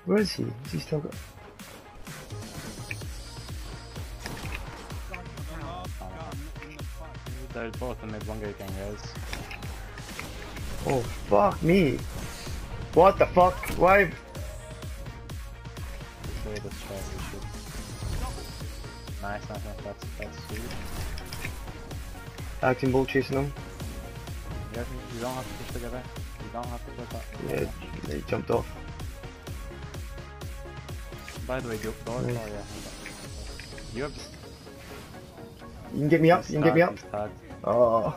Where is he? Is he still got... They're both in mid one guy guys. Oh, fuck me. What the fuck? Why? Play this try, we should. Nice, that's sweet. Acting bolt chasing him. You don't have to push together. You don't have to push that. Yeah, he jumped off. By the way, go door. Nice. Oh yeah. You have. You can get me up, you can get me up. He's tagged. Oh.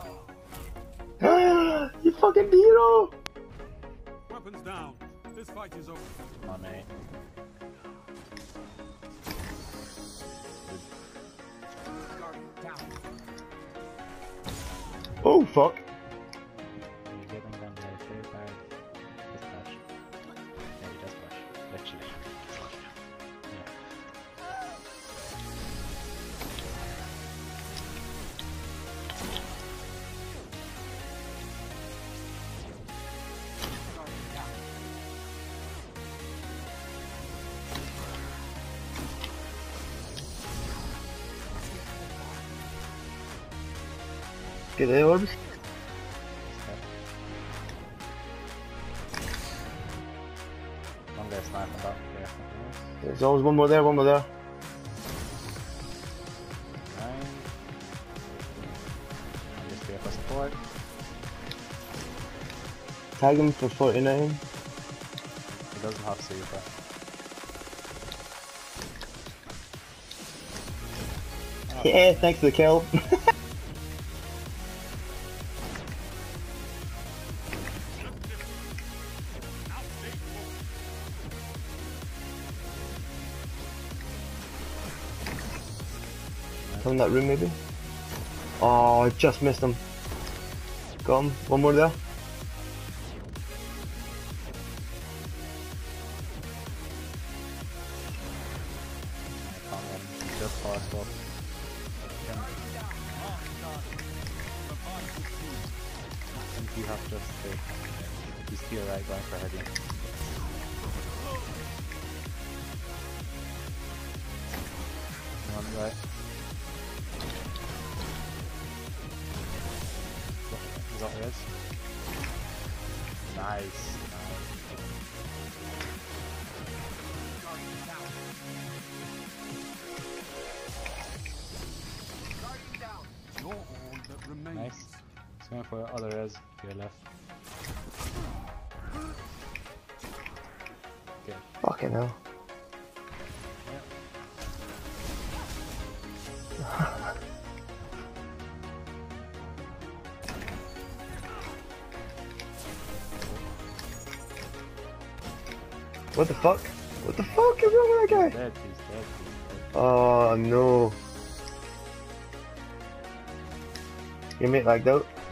You fucking hero! Weapons down. This fight is over. Come on, mate. Oh fuck. You're getting them there too hard. Just push. Yeah, you just push. Literally. Get the orbs. One guy sniping back there. There's always one more there, one more there. 9. And just here for support. Tag him for 49. He doesn't have super. Yeah, thanks for the kill. Come in that room maybe. Oh, I just missed him. Got him. One more there. Just passed up. I think you have just to. He's here right going for heading. One right. Is that res? Nice. You're all that remains. Nice. He's going for other res to your left. Good. Fucking hell. What the fuck? What the fuck is wrong with that guy? Dead, he's dead. Oh no. Your mate lagged out.